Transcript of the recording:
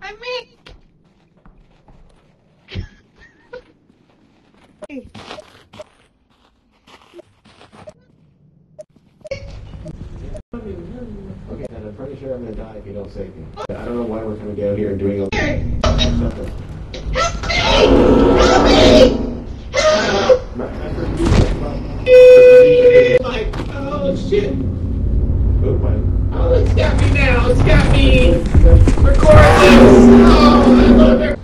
me! Okay, and I'm pretty sure I'm gonna die if you don't save me. I don't know why we're gonna go here and doing something. Help me! Like, oh shit! Oh, it's got me now! It's got me! Record this! Oh, I love it!